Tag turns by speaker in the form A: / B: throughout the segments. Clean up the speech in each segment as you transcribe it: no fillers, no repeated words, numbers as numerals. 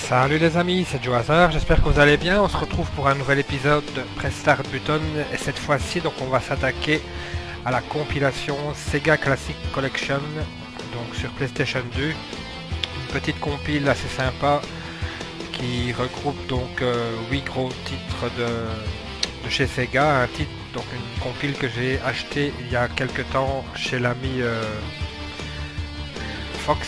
A: Salut les amis, c'est Joe Hazard, j'espère que vous allez bien. On se retrouve pour un nouvel épisode de Press Start Button et cette fois-ci donc on va s'attaquer à la compilation Sega Classic Collection donc sur PlayStation 2. Une petite compile assez sympa qui regroupe donc 8 gros titres de chez Sega, donc une compile que j'ai acheté il y a quelques temps chez l'ami Fox.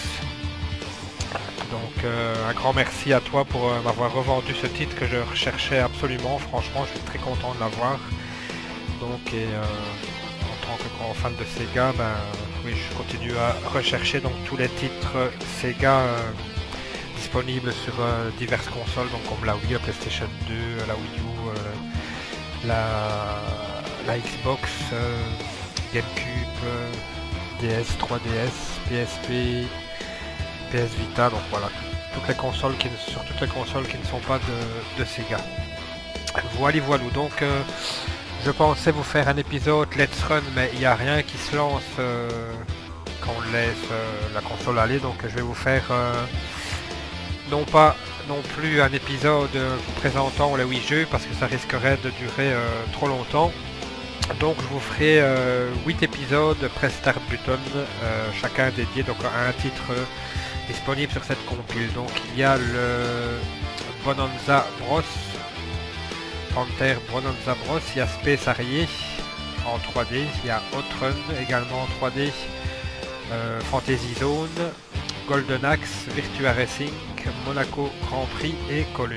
A: Donc un grand merci à toi pour m'avoir revendu ce titre que je recherchais absolument. Franchement, je suis très content de l'avoir. Donc en tant que grand fan de Sega, oui, je continue à rechercher donc tous les titres Sega disponibles sur diverses consoles, donc comme la Wii, la PlayStation 2, la Wii U, la Xbox, GameCube, DS, 3DS, PSP. PS Vita, donc voilà, toutes les consoles sur toutes les consoles qui ne sont pas de Sega. Voilà, donc je pensais vous faire un épisode Let's Run, mais il n'y a rien qui se lance quand on laisse la console aller, donc je vais vous faire non pas non plus un épisode vous présentant les 8 jeux, parce que ça risquerait de durer trop longtemps. Donc je vous ferai 8 épisodes Press Start Button, chacun dédié donc à un titre disponible sur cette compile. Donc il y a le Bonanza Bros, Panther Bonanza Bros, il y a Space Harrier en 3D, il y a Outrun également en 3D, Fantasy Zone, Golden Axe, Virtua Racing, Monaco Grand Prix et Columns.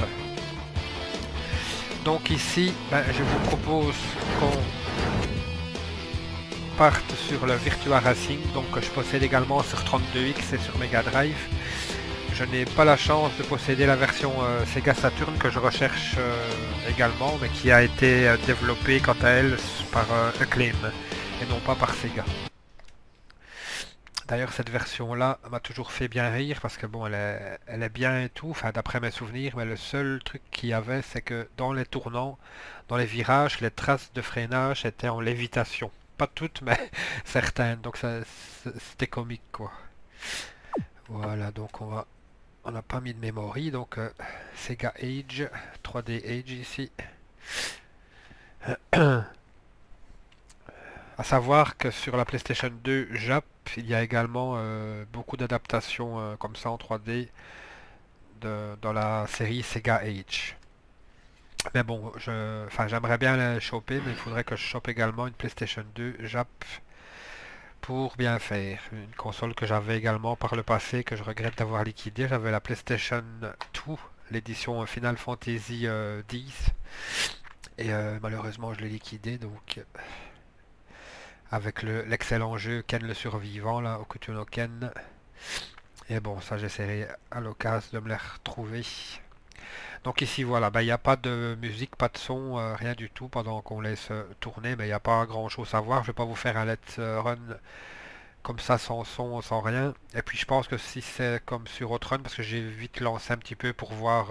A: Donc ici, je vous propose qu'on parte sur le Virtua Racing, donc que je possède également sur 32X et sur Mega Drive. Je n'ai pas la chance de posséder la version Sega Saturn que je recherche également, mais qui a été développée quant à elle par Acclaim et non pas par Sega. D'ailleurs cette version là m'a toujours fait bien rire parce que bon elle est bien et tout, enfin d'après mes souvenirs, mais le seul truc qu'il y avait c'est que dans les tournants, dans les virages, les traces de freinage étaient en lévitation. Pas toutes mais certaines, donc c'était comique quoi. Voilà, donc on n'a pas mis de memory, donc Sega Age, 3D Age ici. À savoir que sur la PlayStation 2 Jap, il y a également beaucoup d'adaptations comme ça en 3D dans la série Sega Age. Mais bon, j'aimerais bien la choper, mais il faudrait que je chope également une PlayStation 2 Jap pour bien faire. Une console que j'avais également par le passé, que je regrette d'avoir liquidée. J'avais la PlayStation 2, l'édition Final Fantasy X. Et malheureusement, je l'ai liquidée, donc avec l'excellent jeu Ken le Survivant, là, Hokuto no Ken. Et bon, ça j'essaierai à l'occasion de me les retrouver. Donc ici voilà, il n'y a pas de musique, pas de son, rien du tout pendant qu'on laisse tourner, mais il n'y a pas grand chose à voir. Je vais pas vous faire un let's run comme ça sans son, sans rien. Et puis je pense que si c'est comme sur Outrun, parce que j'ai vite lancé un petit peu pour voir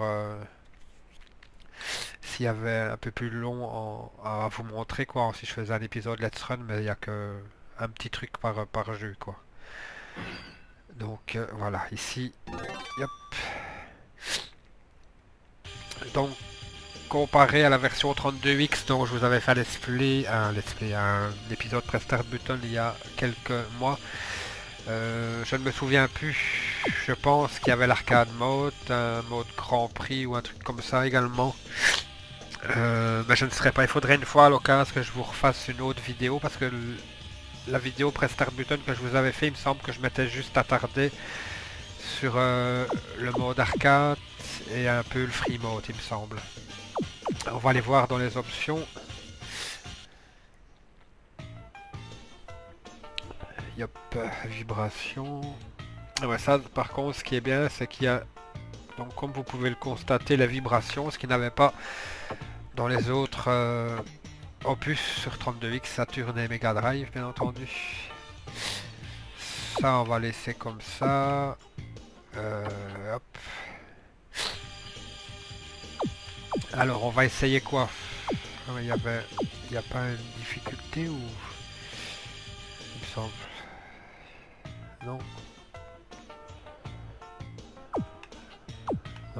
A: s'il y avait un peu plus long à vous montrer quoi, si je faisais un épisode Let's Run, mais il n'y a que un petit truc par jeu quoi. Donc voilà, ici, yep. Donc comparé à la version 32X dont je vous avais fait un épisode Press Start Button il y a quelques mois, je ne me souviens plus. Je pense qu'il y avait l'arcade mode, un mode Grand Prix ou un truc comme ça également. Mais je ne serais pas. Il faudrait une fois à l'occasion que je vous refasse une autre vidéo parce que la vidéo Press Start Button que je vous avais fait, il me semble que je m'étais juste attardé sur le mode arcade et un peu le free mode, il me semble. On va aller voir dans les options. Yop, vibration. Ah ouais, ça par contre ce qui est bien c'est qu'il y a, donc comme vous pouvez le constater, la vibration, ce qui n'avait pas dans les autres opus sur 32X, Saturn et Mega Drive bien entendu. Ça on va laisser comme ça. Hop. Alors on va essayer quoi? Il n'y a pas une difficulté ou... Il me semble. Non.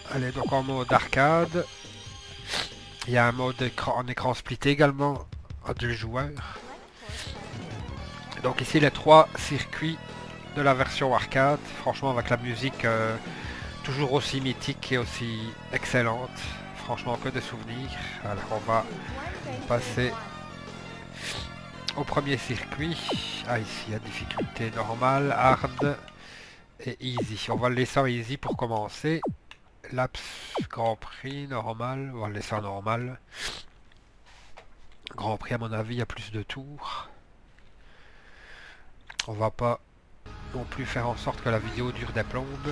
A: Allez, donc en mode arcade. Il y a un mode en écran splitté également à 2 joueurs. Donc ici les 3 circuits de la version arcade. Franchement avec la musique toujours aussi mythique et aussi excellente. Franchement que des souvenirs. Alors on va passer au premier circuit. Ah ici il y a difficulté normale, hard et easy. On va le laisser en easy pour commencer. Laps Grand Prix normal, on va le laisser en normal. Grand Prix à mon avis il y a plus de tours. On va pas non plus faire en sorte que la vidéo dure des plombes.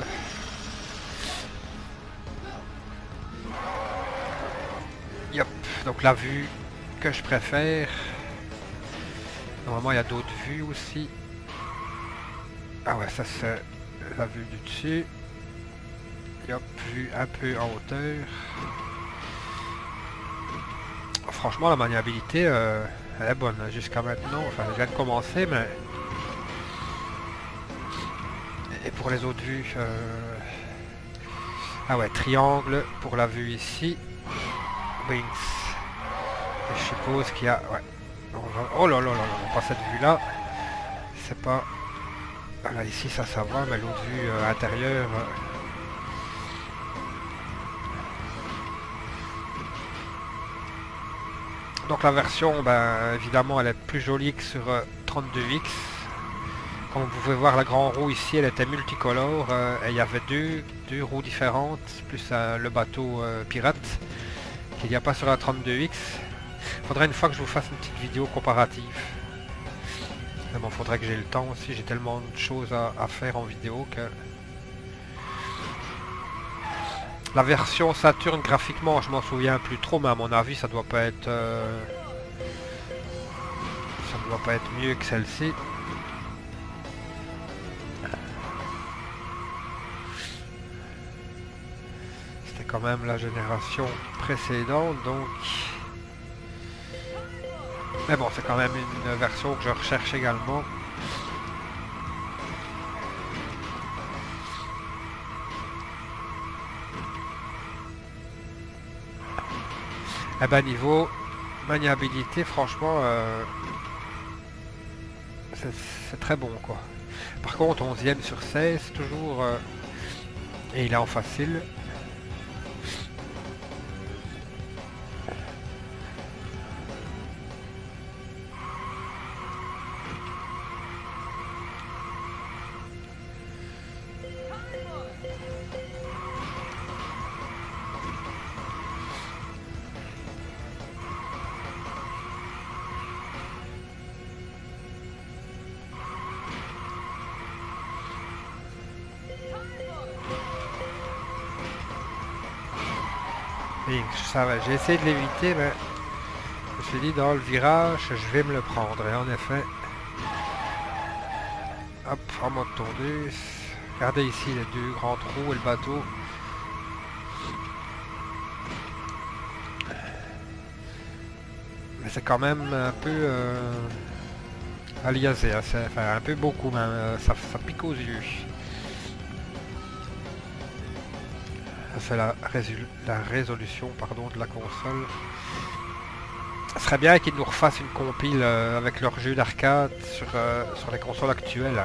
A: Yep, donc la vue que je préfère. Normalement il y a d'autres vues aussi. Ah ouais, ça c'est la vue du dessus. Yep, vue un peu en hauteur. Franchement la maniabilité elle est bonne jusqu'à maintenant. Enfin je viens de commencer mais... Et pour les autres vues... Ah ouais, triangle pour la vue ici. Wings. Et je suppose qu'il y a... Ouais. Oh là là là là, pas cette vue là. C'est pas... Voilà, ici ça va, mais l'autre vue intérieure... Donc la version, ben, évidemment, elle est plus jolie que sur 32X. Comme vous pouvez voir, la grande roue ici, elle était multicolore. Et il y avait deux roues différentes, plus le bateau pirate, qu'il n'y a pas sur la 32X. Il faudrait une fois que je vous fasse une petite vidéo comparative. Mais bon, il faudrait que j'ai le temps aussi. J'ai tellement de choses à faire en vidéo que... La version Saturn, graphiquement, je m'en souviens plus trop, mais à mon avis, ça doit pas être... ça doit pas être mieux que celle-ci. C'était quand même la génération précédente, donc... Mais bon, c'est quand même une version que je recherche également. Eh ben niveau maniabilité, franchement, c'est très bon quoi. Par contre, 11e sur 16 toujours, et il est en facile. Je savais, j'ai essayé de l'éviter, mais je me suis dit dans le virage, je vais me le prendre. Et en effet, hop, en mode tondeuse. Regardez ici les deux grands trous et le bateau. Mais c'est quand même un peu aliasé, hein, enfin un peu beaucoup même, ça pique aux yeux. C'est la résolution pardon, de la console. Ce serait bien qu'ils nous refassent une compile avec leur jeu d'arcade sur les consoles actuelles.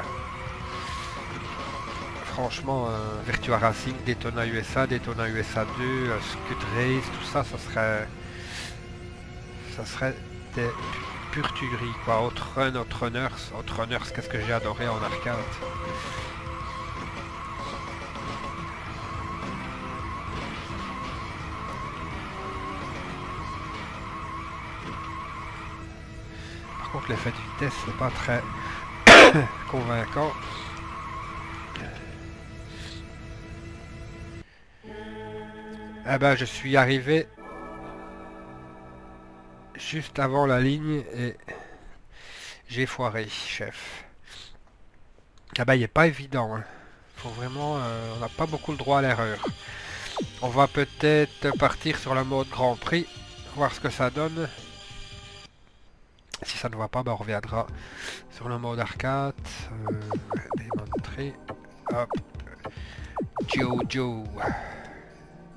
A: Franchement, Virtua Racing, Daytona USA, Daytona USA 2, Scud Race, tout ça, ça serait des pures tueries quoi. Outrun, Outrunners, qu'est-ce que j'ai adoré en arcade. Par contre l'effet de vitesse c'est pas très convaincant. Eh ben je suis arrivé juste avant la ligne et j'ai foiré, chef. Ah ben il est pas évident, hein. Faut vraiment, on n'a pas beaucoup le droit à l'erreur. On va peut-être partir sur le mode Grand Prix, voir ce que ça donne. Si ça ne va pas, ben on reviendra sur le mode arcade. Démontrer. Hop. Joe.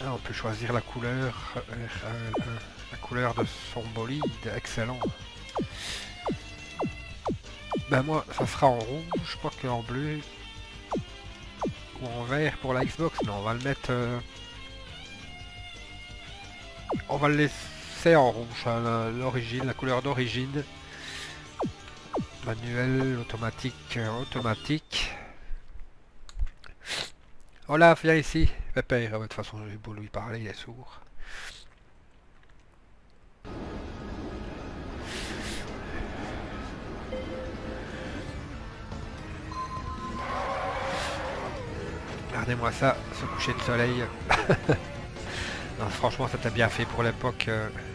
A: Ah, on peut choisir la couleur de son bolide, excellent. Ben moi, ça sera en rouge, je crois qu'en bleu ou en vert pour la Xbox. Non, on va le mettre... on va le laisser en rouge, hein, l'origine, la couleur d'origine. Manuel, automatique, automatique. Olaf, viens ici. Pépère, de toute façon, j'ai beau lui parler, il est sourd. Regardez-moi ça, ce coucher de soleil. Non, franchement, c'était bien fait pour l'époque.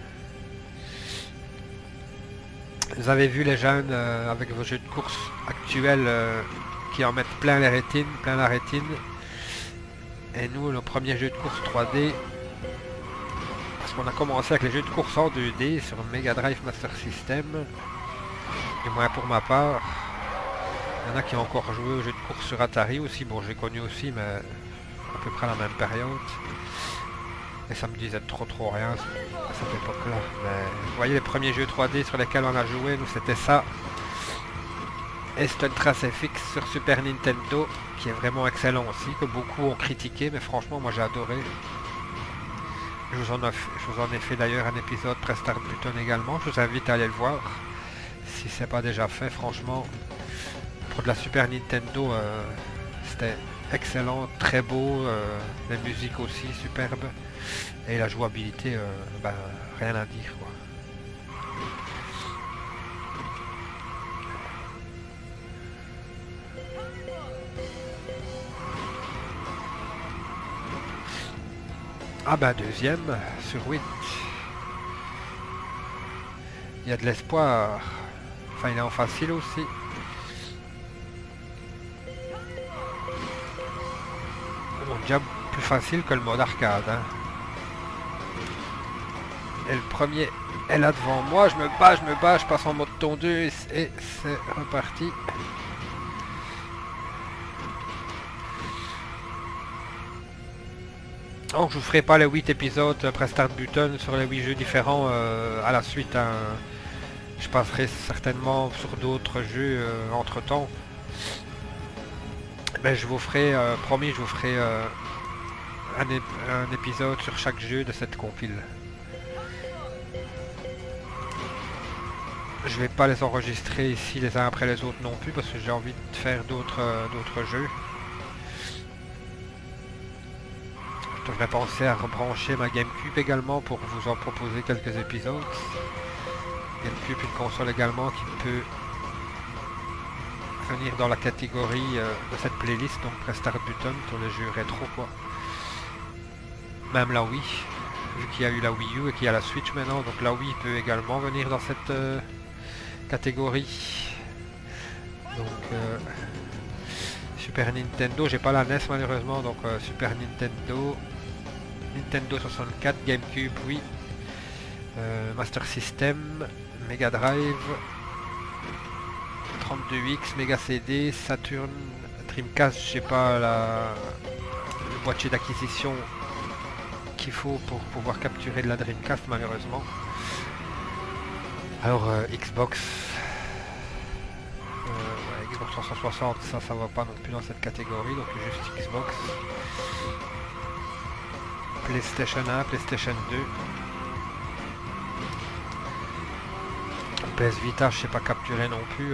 A: Vous avez vu les jeunes avec vos jeux de course actuels qui en mettent plein la rétine. Et nous, nos premiers jeux de course 3D, parce qu'on a commencé avec les jeux de course en 2D sur Mega Drive Master System, du moins pour ma part. Il y en a qui ont encore joué aux jeux de course sur Atari aussi. Bon, j'ai connu aussi, mais à peu près à la même période. Et ça me disait trop rien à cette époque-là. Mais vous voyez les premiers jeux 3D sur lesquels on a joué, nous c'était ça. Et Stunt Race FX sur Super Nintendo, qui est vraiment excellent aussi, que beaucoup ont critiqué, mais franchement moi j'ai adoré. Je vous en ai fait d'ailleurs un épisode Press Start Button également, je vous invite à aller le voir. Si c'est pas déjà fait, franchement, pour de la Super Nintendo, c'était excellent, très beau, les musiques aussi superbes. Et la jouabilité, ben, rien à dire quoi. Ah ben deuxième sur 8. Il y a de l'espoir. Enfin il est en facile aussi. Bon, déjà plus facile que le mode arcade. Hein. Et le premier est là devant moi. Je me bats, je passe en mode tondeuse et c'est reparti. Donc je vous ferai pas les 8 épisodes Press Start Button sur les 8 jeux différents à la suite. Hein. Je passerai certainement sur d'autres jeux entre temps. Mais je vous ferai, promis, je vous ferai un épisode sur chaque jeu de cette compile. Je vais pas les enregistrer ici les uns après les autres non plus parce que j'ai envie de faire d'autres jeux. Je devrais penser à rebrancher ma GameCube également pour vous en proposer quelques épisodes. GameCube, une console également qui peut venir dans la catégorie de cette playlist, donc Press Start Button sur les jeux rétro quoi. Même la Wii, vu qu'il y a eu la Wii U et qu'il y a la Switch maintenant, donc la Wii peut également venir dans cette catégorie. Donc Super Nintendo, j'ai pas la NES malheureusement, donc Super Nintendo, Nintendo 64, GameCube, oui, Master System, Mega Drive, 32X, Mega CD, Saturn, Dreamcast, j'ai pas le boîtier d'acquisition qu'il faut pour pouvoir capturer de la Dreamcast malheureusement. Alors Xbox, ouais, Xbox 360, ça va pas non plus dans cette catégorie, donc juste Xbox. PlayStation 1, PlayStation 2. PS Vita, je sais pas capturer non plus.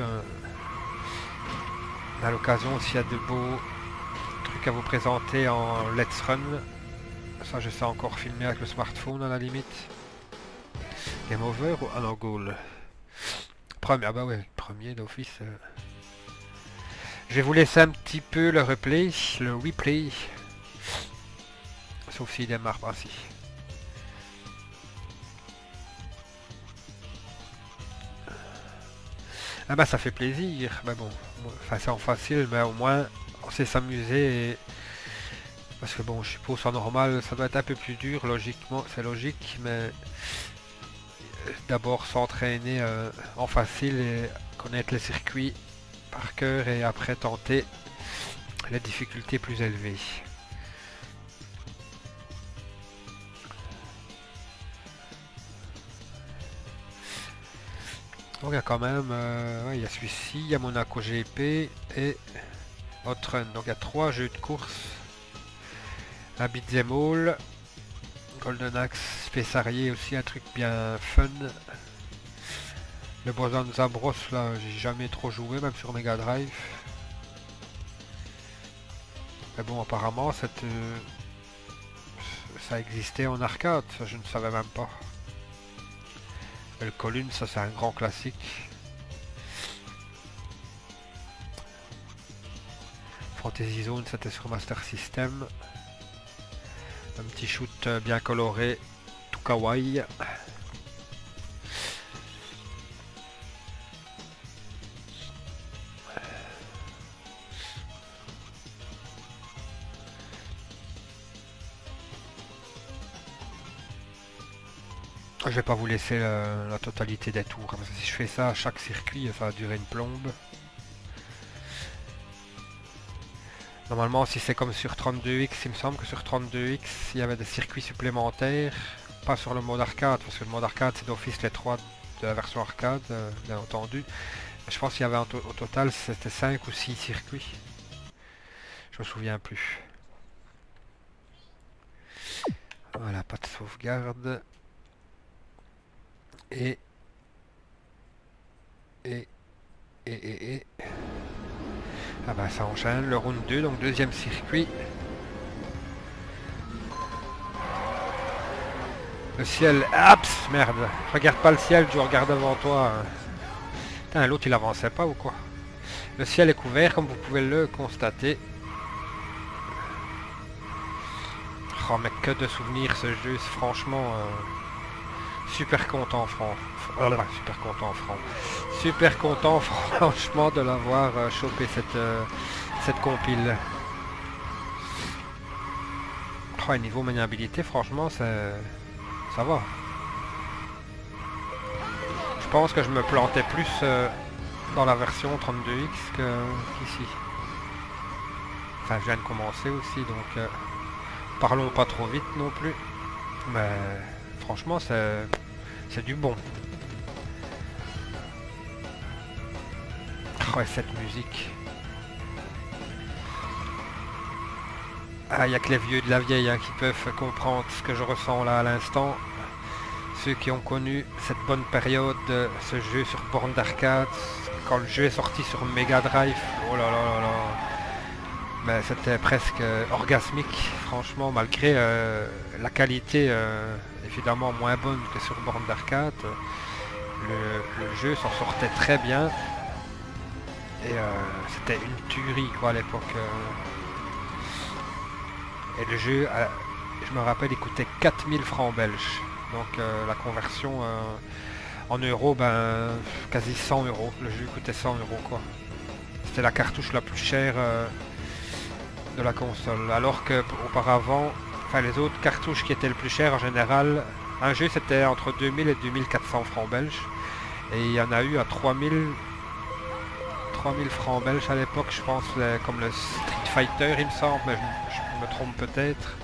A: À l'occasion, s'il y a de beaux trucs à vous présenter en Let's Run, ça je sais encore filmer avec le smartphone à la limite. Game Over ou alors Goal. Premier, ah bah ouais, premier d'office. Je vais vous laisser un petit peu le replay, le replay. Sauf s'il démarre pas si. Ah bah ça fait plaisir, mais bon, enfin c'est en facile, mais au moins on sait s'amuser et... Parce que bon, je suppose en normal ça doit être un peu plus dur, logiquement, c'est logique, mais d'abord s'entraîner en facile et connaître les circuits par cœur et après tenter les difficultés plus élevées. Donc il y a quand même, ouais, il y a celui-ci, il y a Monaco GP et Hot Run. Donc il y a 3 jeux de course. Un beat'em all, Golden Axe, Spessarié aussi, un truc bien fun. Le Bozanza Bros là, j'ai jamais trop joué, même sur Mega Drive. Mais bon, apparemment ça existait en arcade, ça je ne savais même pas. Le Column, ça c'est un grand classique. Fantasy Zone, c'était sur Master System. Un petit shoot bien coloré, tout kawaii. Je vais pas vous laisser la totalité des tours, parce que si je fais ça à chaque circuit, ça va durer une plombe. Normalement, si c'est comme sur 32X, il me semble que sur 32X, il y avait des circuits supplémentaires, pas sur le mode arcade, parce que le mode arcade c'est d'office les 3 de la version arcade, bien entendu. Je pense qu'il y avait au total, c'était 5 ou 6 circuits. Je me souviens plus. Voilà, pas de sauvegarde. Et ah bah ça enchaîne, le round 2, donc deuxième circuit. Le ciel, aps, merde, regarde pas le ciel, tu regardes devant toi. Putain, l'autre il avançait pas ou quoi? Le ciel est couvert comme vous pouvez le constater. Oh mais que de souvenirs ce jeu, franchement super content super content franchement de l'avoir chopé cette compile. Oh, niveau maniabilité franchement ça va. Je pense que je me plantais plus dans la version 32X qu'ici. Enfin je viens de commencer aussi donc parlons pas trop vite non plus. Mais franchement c'est du bon. Oh, et cette musique. Ah, il n'y a que les vieux de la vieille qui peuvent comprendre ce que je ressens là à l'instant. Ceux qui ont connu cette bonne période de ce jeu sur borne d'arcade, quand le jeu est sorti sur Mega Drive, oh là là là là. Mais c'était presque orgasmique, franchement, malgré la qualité évidemment moins bonne que sur borne d'arcade. Le jeu s'en sortait très bien. Et c'était une tuerie quoi à l'époque. Et le jeu, je me rappelle, il coûtait 4000 francs belges. Donc la conversion en euros, ben quasi 100 euros. Le jeu coûtait 100 euros quoi. C'était la cartouche la plus chère de la console. Alors que auparavant, enfin les autres cartouches qui étaient le plus chères en général, un jeu c'était entre 2000 et 2400 francs belges. Et il y en a eu à 3000 francs belges à l'époque, je pense, comme le Street Fighter il me semble, mais je me trompe peut-être.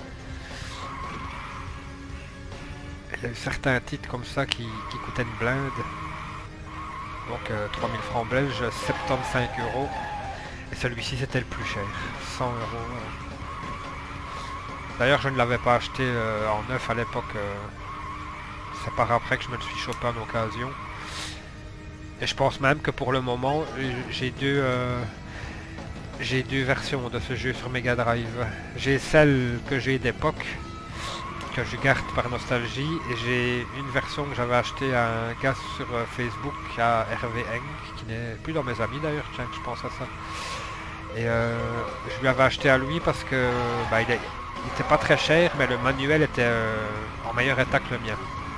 A: Il y a eu certains titres comme ça qui coûtaient une blinde. Donc 3000 francs belges, 75 euros. Et celui-ci c'était le plus cher, 100 euros. D'ailleurs je ne l'avais pas acheté en neuf à l'époque. C'est par après que je me le suis chopé en occasion. Et je pense même que pour le moment, j'ai deux versions de ce jeu sur Mega Drive. J'ai celle que j'ai d'époque, que je garde par nostalgie, et j'ai une version que j'avais achetée à un gars sur Facebook, à Hervé Eng, qui n'est plus dans mes amis d'ailleurs, tiens que je pense à ça. Et je lui avais acheté à lui parce que bah, il était pas très cher, mais le manuel était en meilleur état que le mien.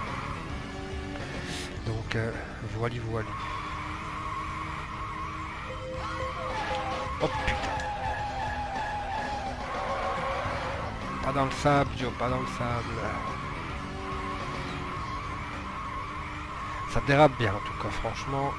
A: Donc voilà. Oh putain. Pas dans le sable, Joe, pas dans le sable. Ça dérape bien en tout cas, franchement.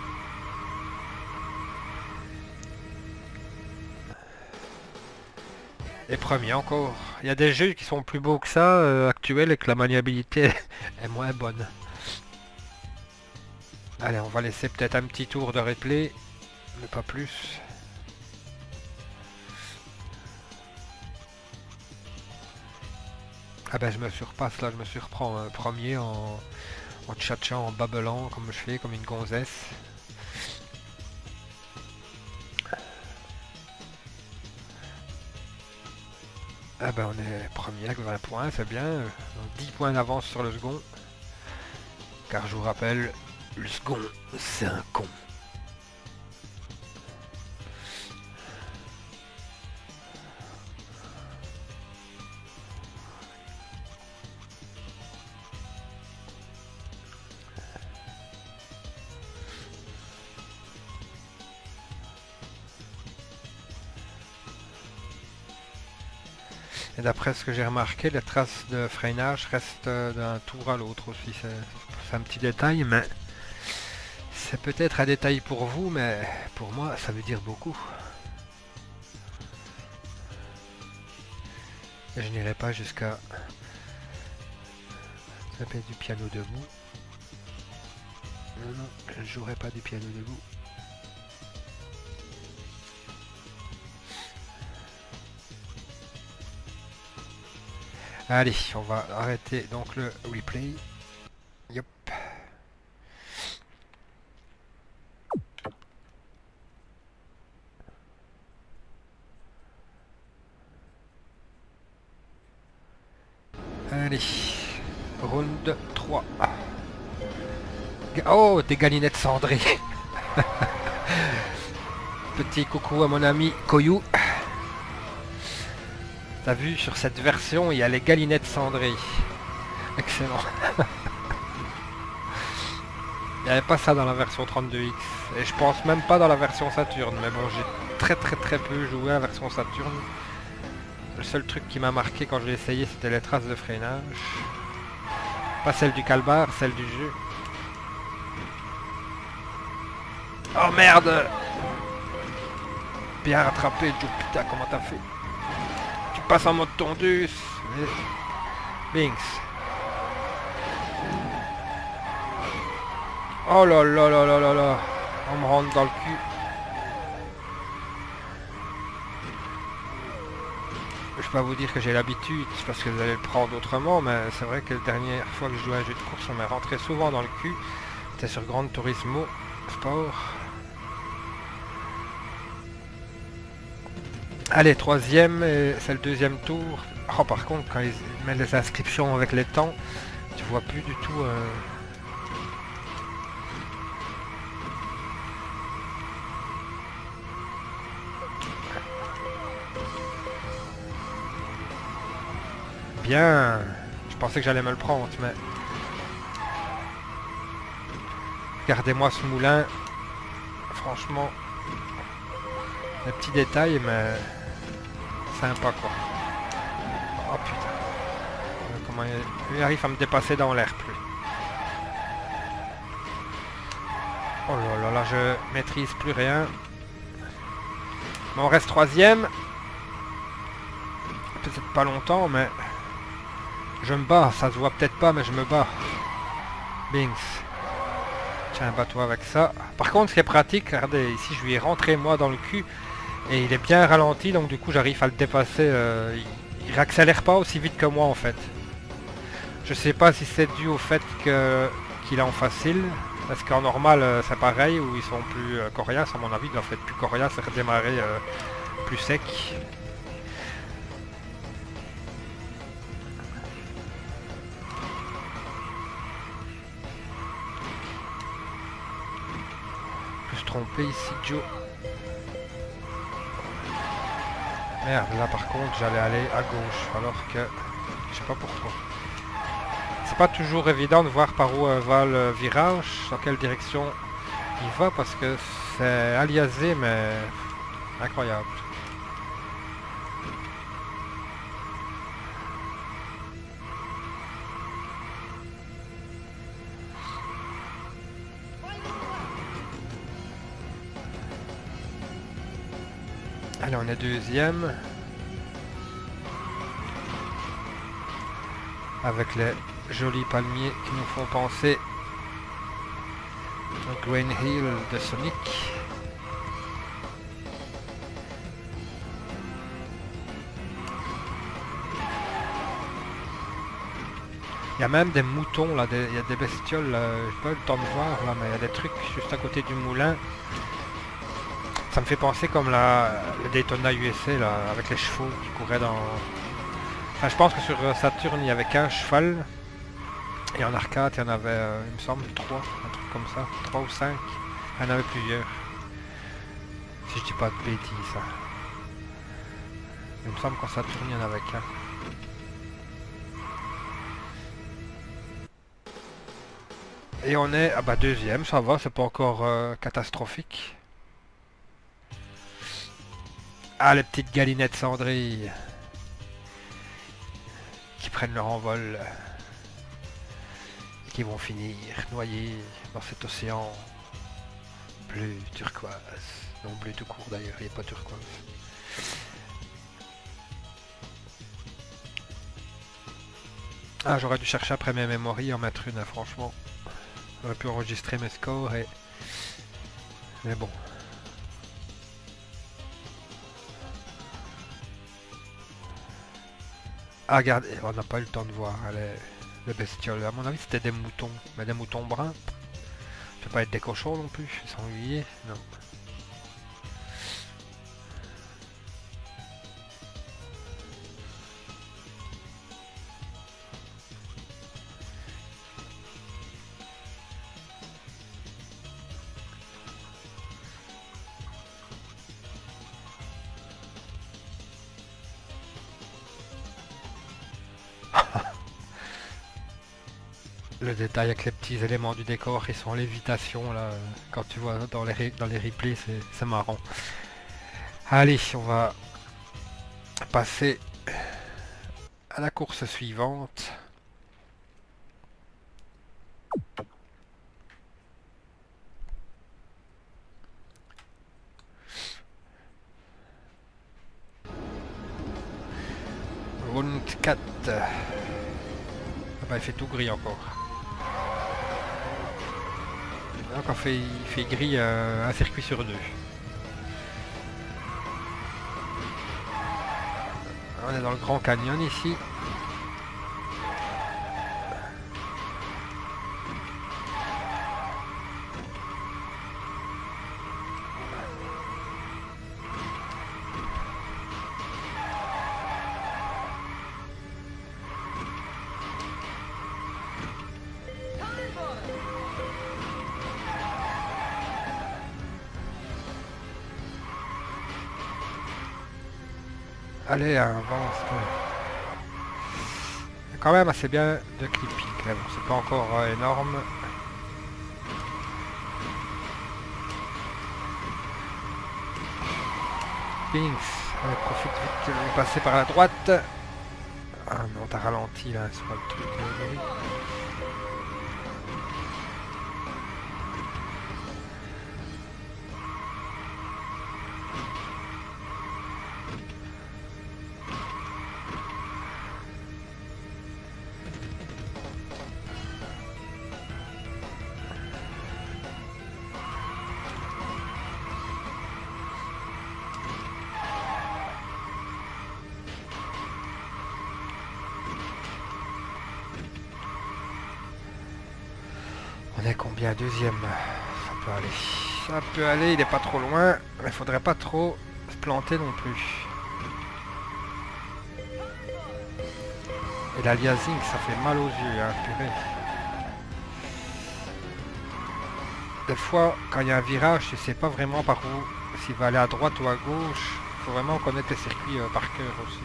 A: Et premier encore. Il y a des jeux qui sont plus beaux que ça, actuels, et que la maniabilité est moins bonne. Allez, on va laisser peut-être un petit tour de replay, mais pas plus. Ah ben je me surpasse là, je me surprends premier en tchatchant, en babelant comme je fais, comme une gonzesse. Ah ben on est premier avec 20 points, c'est bien. 10 points d'avance sur le second. Car je vous rappelle, le second c'est un con. Et d'après ce que j'ai remarqué, les traces de freinage restent d'un tour à l'autre aussi. C'est un petit détail, mais c'est peut-être un détail pour vous, mais pour moi, ça veut dire beaucoup. Et je n'irai pas jusqu'à taper du piano debout. Non, non, je ne jouerai pas du piano debout. Allez, on va arrêter donc le replay. Yep. Allez, round 3. Oh, des galinettes cendrées. Petit coucou à mon ami Koyu. T'as vu, sur cette version, il y a les galinettes cendrées. Excellent. Il n'y avait pas ça dans la version 32X. Et je pense même pas dans la version Saturn. Mais bon, j'ai très peu joué à la version Saturn. Le seul truc qui m'a marqué quand je l'ai essayé, c'était les traces de freinage. Pas celle du calbar, celle du jeu. Oh merde! Bien rattrapé, Joe, putain, comment t'as fait? Tu passes en mode tondus. Binks. Oh là là là là là là. On me rentre dans le cul. Je peux pas vous dire que j'ai l'habitude, parce que vous allez le prendre autrement, mais c'est vrai que la dernière fois que je jouais à un jeu de course, on m'est rentré souvent dans le cul. C'était sur Gran Turismo Sport. Allez, troisième, c'est le deuxième tour. Oh, par contre, quand ils mettent les inscriptions avec les temps, tu vois plus du tout... Bien. Je pensais que j'allais me le prendre, mais... Regardez-moi ce moulin. Franchement... Des petits détails, mais... Sympa, quoi. Oh, putain. Comment il arrive à me dépasser dans l'air, plus. Oh là là là, je maîtrise plus rien. Mais on reste troisième. Peut-être pas longtemps, mais... Je me bats, ça se voit peut-être pas, mais je me bats. Binks. Tiens, bats-toi avec ça. Par contre, ce qui est pratique, regardez, ici je lui ai rentré moi dans le cul. Et il est bien ralenti, donc du coup j'arrive à le dépasser. Il réaccélère pas aussi vite que moi en fait. Je sais pas si c'est dû au fait qu'il est en facile. Parce qu'en normal c'est pareil, où ils sont plus coriaces. À mon avis, ils doivent être plus coriaces et redémarrer plus sec. Trompé ici, Joe. Merde, là par contre j'allais aller à gauche alors que je sais pas pourquoi. C'est pas toujours évident de voir par où va le virage, dans quelle direction il va, parce que c'est aliasé mais incroyable. Allez, on est deuxième. Avec les jolis palmiers qui nous font penser Un Green Hill de Sonic. Il y a même des moutons là, il y a des bestioles, j'ai pas eu le temps de voir là, mais il y a des trucs juste à côté du moulin. Ça me fait penser comme le Daytona USA là, avec les chevaux qui couraient dans... Enfin, je pense que sur Saturn il y avait qu'un cheval. Et en arcade il y en avait, il me semble, 3, un truc comme ça, 3 ou 5. Il y en avait plusieurs. Si je dis pas de bêtises. Ça. Il me semble qu'en Saturn il y en avait qu'un. Et on est, ah bah deuxième, ça va, c'est pas encore catastrophique. Ah, les petites galinettes cendrées qui prennent leur envol et qui vont finir noyées dans cet océan bleu turquoise. Non, bleu tout court d'ailleurs, il n'est pas turquoise. Ah, j'aurais dû chercher après mes mémories en mettre une, hein, franchement. J'aurais pu enregistrer mes scores et... Mais bon. Ah, regardez, on n'a pas eu le temps de voir hein, les bestioles. À mon avis, c'était des moutons. Mais des moutons bruns. Ça peut pas être des cochons non plus. Ils sont ennuyés. Non. Le détail avec les petits éléments du décor qui sont en lévitation là, quand tu vois dans les replays, c'est marrant. Allez, on va passer à la course suivante. Round 4. Ah bah, il fait tout gris encore. Donc il fait gris un circuit sur 2. On est dans le Grand Canyon ici. Allez, avance. Quand même assez bien de clipping. Bon, c'est pas encore énorme. Pinks, allez, profite vite de passer par la droite. Ah non, t'as ralenti là, c'est pas le truc. On est combien? Deuxième. Ça peut aller. Ça peut aller, il est pas trop loin. Mais il faudrait pas trop se planter non plus. Et l'aliasing, ça fait mal aux yeux, hein, purée. Des fois, quand il y a un virage, tu sais pas vraiment par où, s'il va aller à droite ou à gauche. Il faut vraiment connaître les circuits par cœur aussi.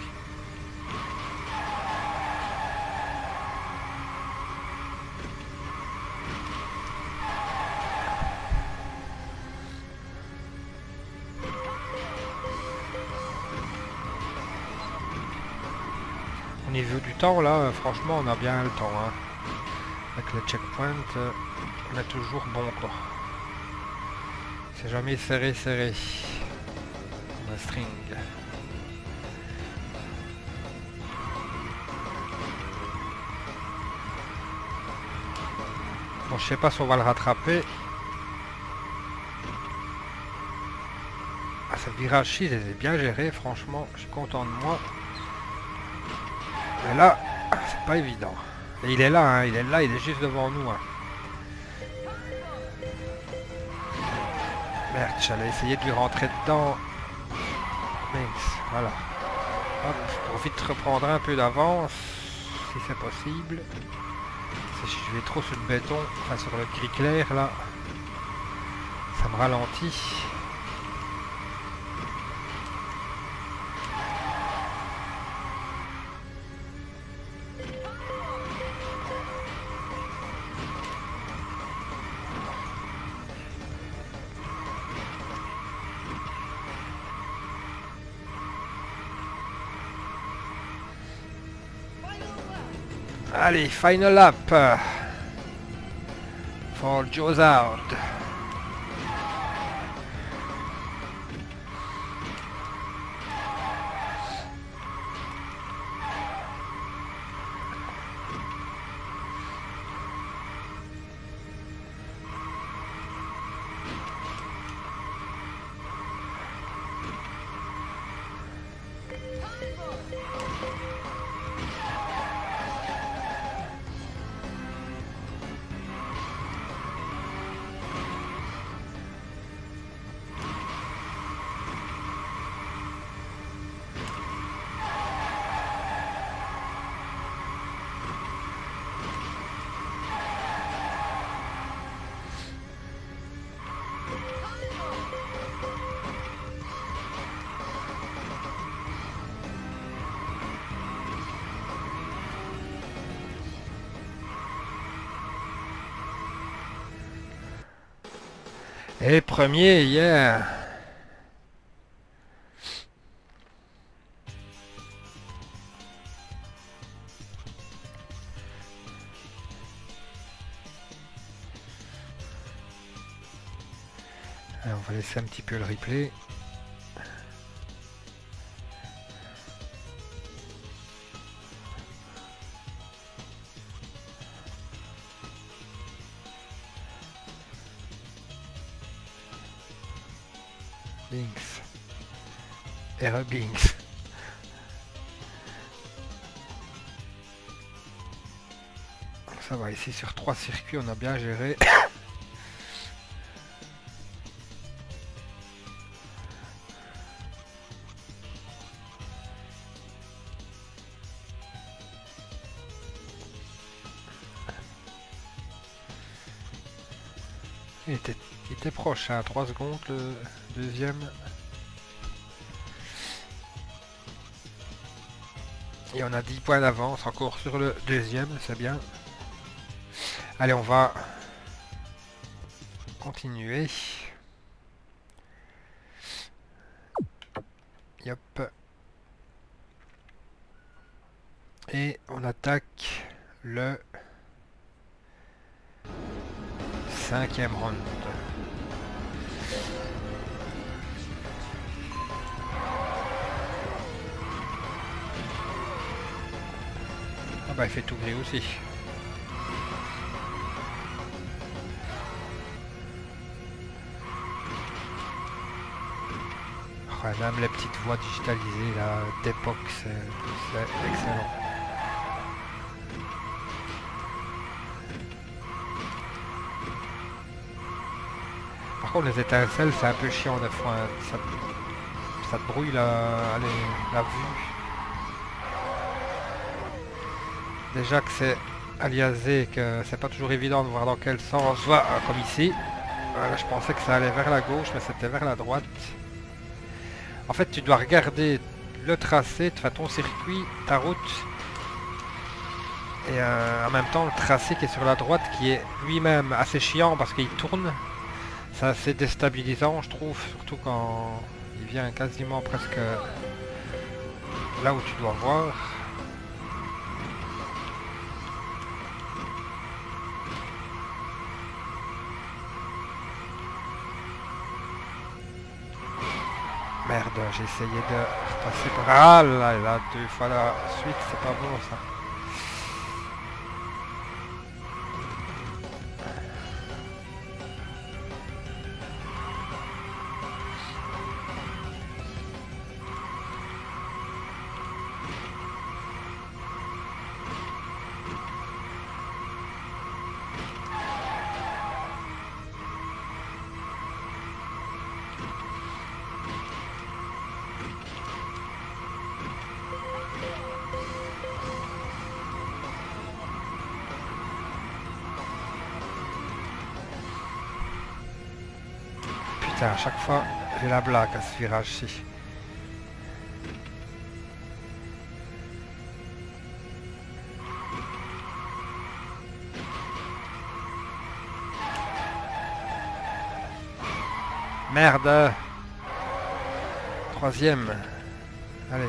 A: Au niveau du temps, là, franchement, on a bien le temps. Hein. Avec le checkpoint, on est toujours bon, quoi. C'est jamais serré. La string. Bon, je sais pas si on va le rattraper. Ce virage-ci, je les ai bien gérés, franchement, je suis content de moi. Mais là, c'est pas évident. Et il est là, hein, il est là, il est juste devant nous. Hein. Merde, j'allais essayer de lui rentrer dedans. Mince, voilà. Hop, je profite de reprendre un peu d'avance, si c'est possible. Si je vais trop sur le béton, enfin sur le gris clair là, ça me ralentit. Allez, final lap for Jozard. Et premier hier. Alors, on va laisser un petit peu le replay. Binks. R. Binks. Ça va, ici sur 3 circuits, on a bien géré. Il était proche, à 3 secondes le deuxième. Et on a 10 points d'avance encore sur le deuxième, c'est bien. Allez, on va continuer. Yop. Et on attaque le 5e round. Ah bah il fait tout gris aussi. Oh, même les petites voies digitalisées là d'époque, c'est excellent. Par contre les étincelles c'est un peu chiant des fois, hein. Ça te brouille la vue. Déjà que c'est aliasé, que c'est pas toujours évident de voir dans quel sens va, comme ici. Voilà, je pensais que ça allait vers la gauche, mais c'était vers la droite. En fait, tu dois regarder le tracé, enfin ton circuit, ta route, et en même temps le tracé qui est sur la droite, qui est lui-même assez chiant parce qu'il tourne. C'est assez déstabilisant, je trouve, surtout quand il vient quasiment presque là où tu dois voir. Merde, j'ai essayé de passer par... Ah là, 2 fois la suite, c'est pas bon ça. Putain, à chaque fois, j'ai la blague à ce virage-ci. Merde! Troisième. Allez.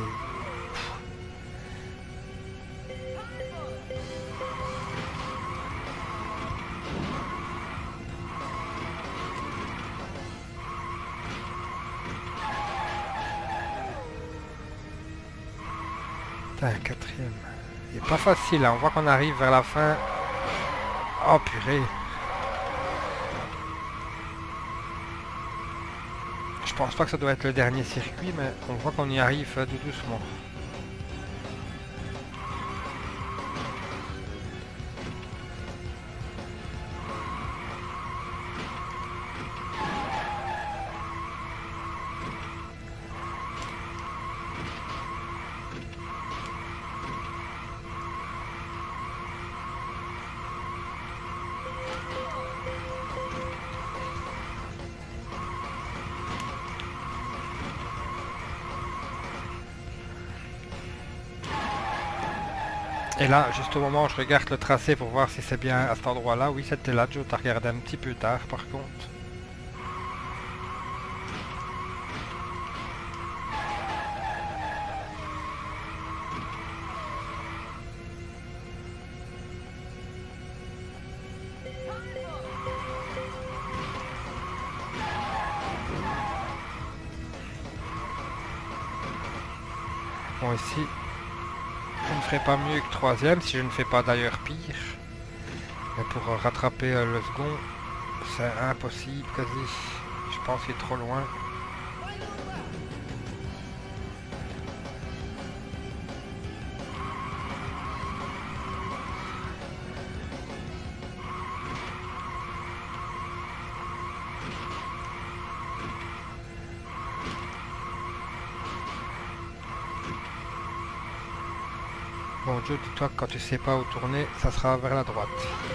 A: Putain, quatrième. Il est pas facile, hein. On voit qu'on arrive vers la fin. Oh purée. Je pense pas que ça doit être le dernier circuit, mais on voit qu'on y arrive tout doucement. Et là, juste au moment où je regarde le tracé pour voir si c'est bien à cet endroit-là, oui, c'était là. Joe, t'as regardé un petit peu tard, par contre. Bon, ici, je ne ferai pas mieux que troisième, si je ne fais pas d'ailleurs pire. Mais pour rattraper le second, c'est impossible quasi. Je pense qu'il est trop loin. Bon Joe, dis-toi que quand tu sais pas où tourner, ça sera vers la droite.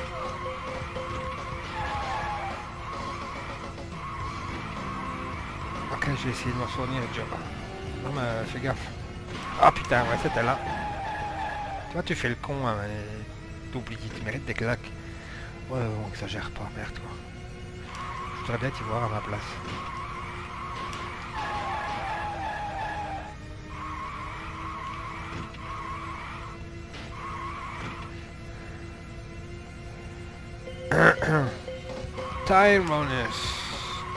A: Ok, j'ai essayé de m'en souvenir, Joe. Non mais fais gaffe. Ah putain, ouais, c'était là. Tu vois, tu fais le con, hein, mais t'oublies, tu mérites des claques. Ouais, on exagère pas, merde toi. Je voudrais bien t'y voir à ma place. Tyrannus.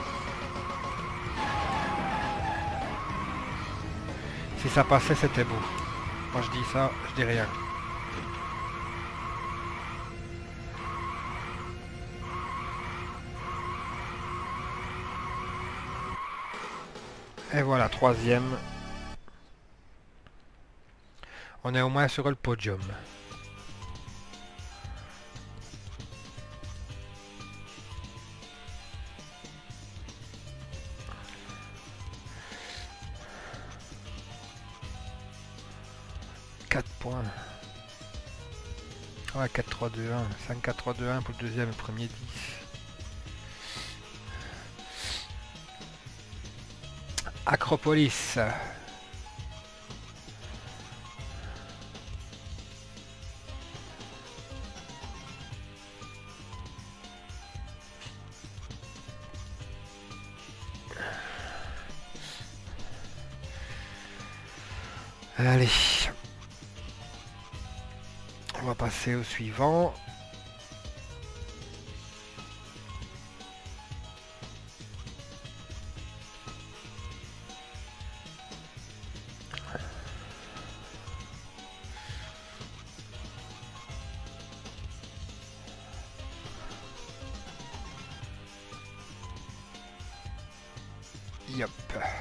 A: Si ça passait, c'était beau. Moi je dis ça, je dis rien. Et voilà, troisième. On est au moins sur le podium. Points. Ouais, 4-3-2-1. 5-4-3-2-1 pour le deuxième et le premier 10. Acropolis. Allez. On va passer au suivant. Yep.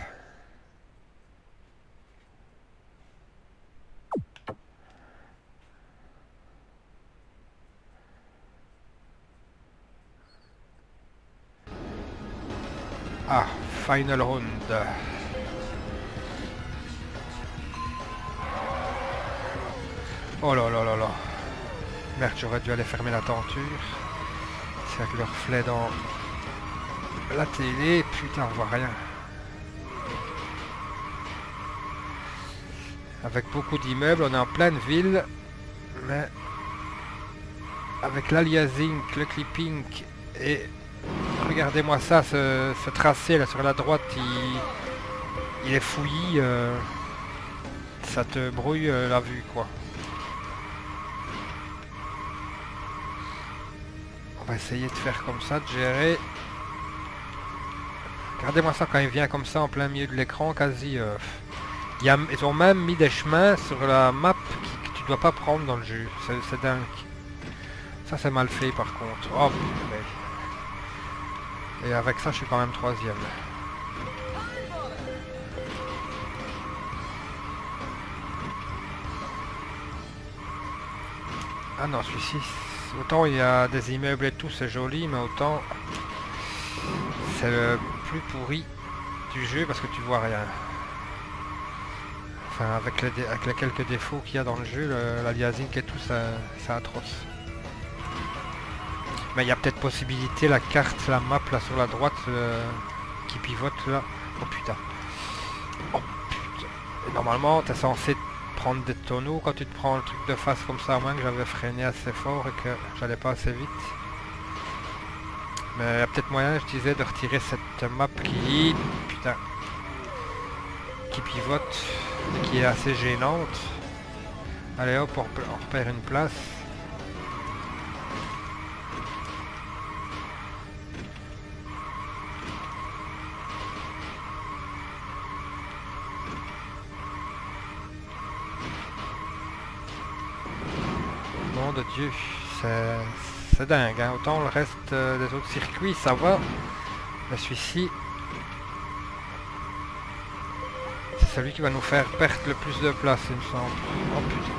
A: Ah, final round. Oh là là là là. Merde, j'aurais dû aller fermer la tenture. C'est avec le reflet dans La télé, putain, on voit rien. Avec beaucoup d'immeubles, on est en pleine ville, mais avec l'aliasing, le clipping et regardez-moi ça, ce tracé là sur la droite, il est fouillis, ça te brouille la vue quoi. On va essayer de faire comme ça, de gérer. Regardez-moi ça quand il vient comme ça en plein milieu de l'écran, quasi. Ils ont même mis des chemins sur la map que tu dois pas prendre dans le jeu. C'est dingue. Ça c'est mal fait par contre. Oh putain. Et avec ça je suis quand même troisième. Ah non, celui-ci, autant il y a des immeubles et tout, c'est joli, mais autant c'est le plus pourri du jeu parce que tu vois rien. Enfin, avec les quelques défauts qu'il y a dans le jeu, l'aliasing et tout, c'est atroce. Mais il y a peut-être possibilité, la carte, la map là sur la droite qui pivote là. Oh putain. Oh putain. Et normalement, t'es censé prendre des tonneaux quand tu te prends le truc de face comme ça, à moins que j'avais freiné assez fort et que j'allais pas assez vite. Mais il y a peut-être moyen, je disais, de retirer cette map qui... Putain. Qui pivote, qui est assez gênante. Allez hop, on repère une place. Nom de Dieu, c'est dingue, hein. Autant le reste des autres circuits ça va, mais celui-ci c'est celui qui va nous faire perdre le plus de place il me semble. Oh putain.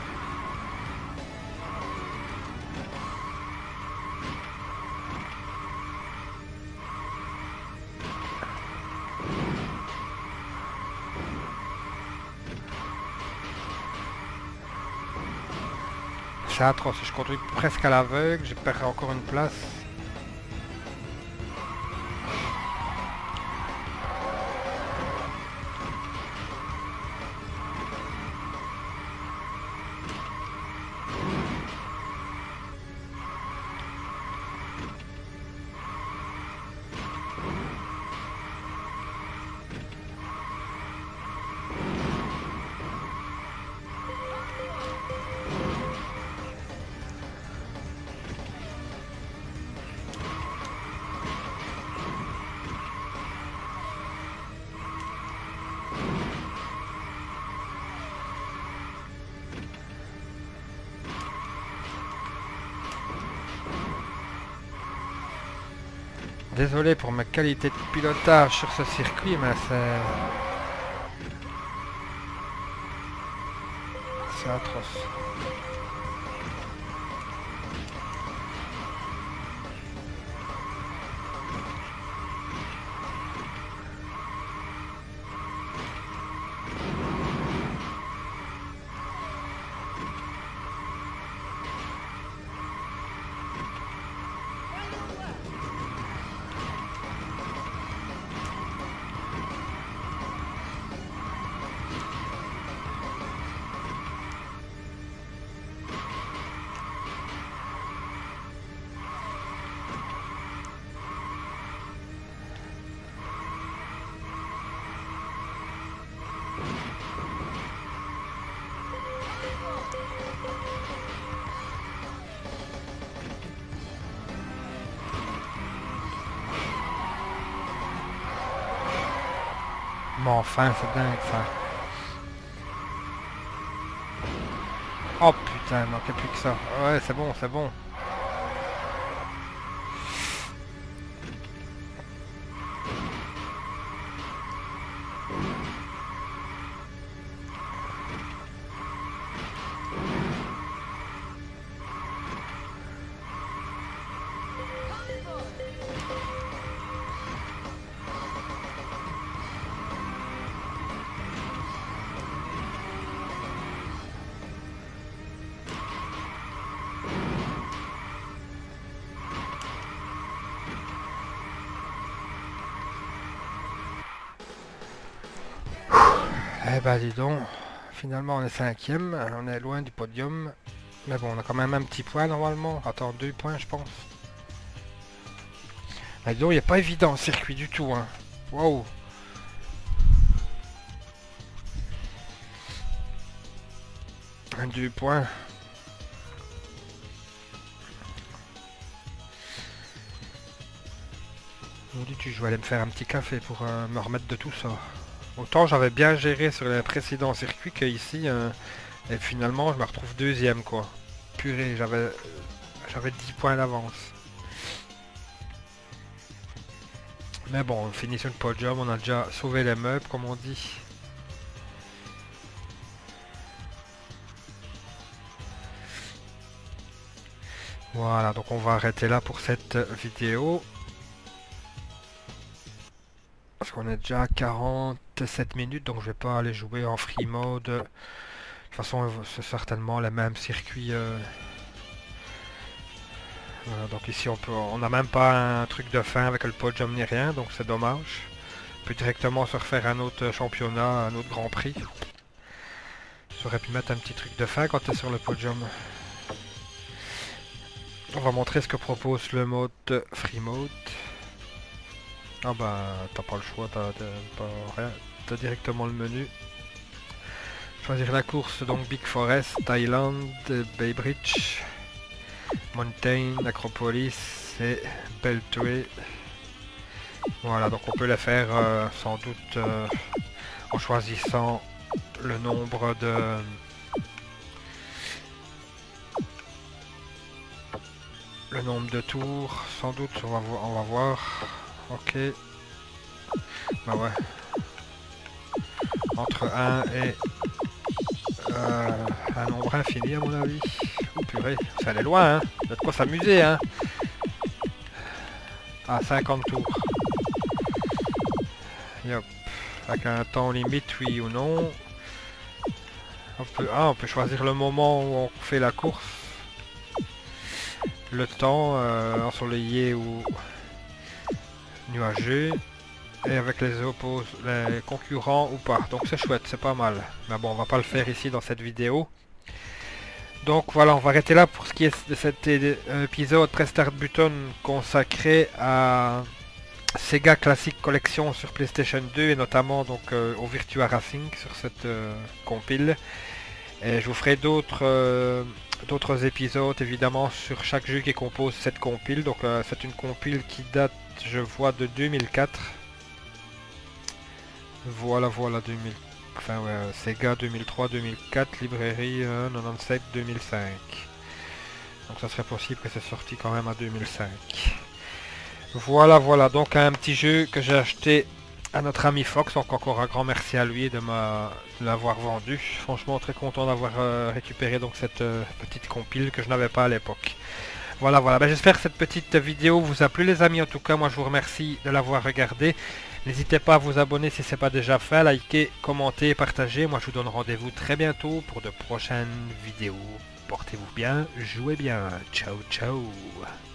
A: C'est atroce, je conduis presque à l'aveugle, j'ai perdu encore une place. Désolé pour ma qualité de pilotage sur ce circuit, mais c'est atroce. Mais enfin, c'est dingue ça. Oh putain, il manquait plus que ça. Ouais, c'est bon, c'est bon. Eh ben dis donc, finalement on est 5e, on est loin du podium. Mais bon, on a quand même un petit point normalement. Attends, 2 points je pense. Ah, dis donc, il n'est pas évident le circuit du tout, hein. Wow. Un 2 points. Je vais aller me faire un petit café pour me remettre de tout ça. Autant j'avais bien géré sur les précédents circuits qu'ici, et finalement je me retrouve deuxième quoi. Purée, j'avais 10 points d'avance. Mais bon, on finit sur le podium, on a déjà sauvé les meubles comme on dit. Voilà, donc on va arrêter là pour cette vidéo. Parce qu'on est déjà à 47 minutes, donc je vais pas aller jouer en free mode. De toute façon, c'est certainement les mêmes circuits. Voilà, donc ici on n'a même pas un truc de fin avec le podium ni rien, donc c'est dommage. On peut directement se refaire un autre championnat, un autre grand prix. J'aurais pu mettre un petit truc de fin quand tu es sur le podium. On va montrer ce que propose le mode free mode. Ah bah t'as pas le choix, t'as rien, t'as directement le menu. Choisir la course, donc Big Forest, Thailand, Bay Bridge, Mountain, Acropolis et Beltway. Voilà, donc on peut les faire sans doute en choisissant le nombre de tours, sans doute, on va voir. Ok. Bah ouais. Entre 1 et un nombre infini à mon avis. Oh purée, ça allait loin hein. Il y a de quoi s'amuser hein. Ah 50 tours. Yep. Avec un temps limite oui ou non. On peut choisir le moment où on fait la course. Le temps ensoleillé ou nuageux. Et avec les concurrents ou pas. Donc c'est chouette, c'est pas mal. Mais bon, on va pas le faire ici dans cette vidéo. Donc voilà, on va arrêter là pour ce qui est de cet épisode Press Start Button consacré à Sega Classic Collection sur PlayStation 2 et notamment donc au Virtua Racing sur cette compile. Et je vous ferai d'autres épisodes évidemment sur chaque jeu qui compose cette compile. Donc c'est une compile qui date, je vois, de 2004. Voilà 2000. Enfin ouais, Sega 2003-2004, librairie 97-2005. Donc ça serait possible que c'est sorti quand même à 2005. Voilà, donc un petit jeu que j'ai acheté à notre ami Fox, donc encore un grand merci à lui de l'avoir vendu. Franchement très content d'avoir récupéré donc cette petite compile que je n'avais pas à l'époque. Voilà, ben, j'espère que cette petite vidéo vous a plu les amis. En tout cas moi je vous remercie de l'avoir regardé. N'hésitez pas à vous abonner si ce n'est pas déjà fait, liker, commenter, partager. Moi je vous donne rendez-vous très bientôt pour de prochaines vidéos. Portez-vous bien, jouez bien. Ciao ciao.